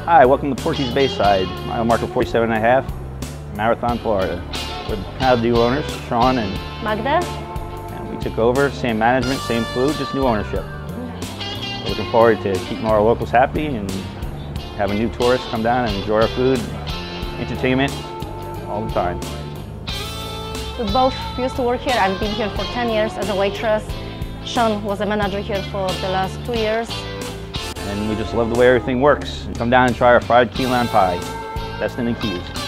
Hi, welcome to Porkys Bayside, mile marker 47.5, Marathon, Florida. We're proud new owners, Sean and Magda. And we took over, same management, same food, just new ownership. We're looking forward to keeping our locals happy and having new tourists come down and enjoy our food, entertainment, all the time. We both used to work here. I've been here for 10 years as a waitress. Sean was a manager here for the last 2 years. And we just love the way everything works. Come down and try our fried key lime pie. Best in the Keys.